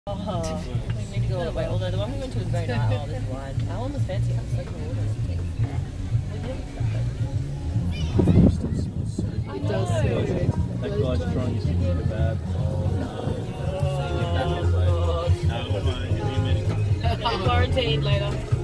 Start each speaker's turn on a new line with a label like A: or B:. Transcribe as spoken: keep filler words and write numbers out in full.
A: Oh, we need to go all the way. Although the one we went to was very nice. Oh, this wine. That one was fancy. I'm so cool.
B: It does smell good.
C: That guy's trying to get the kebab. Oh, no.
A: Quarantined later.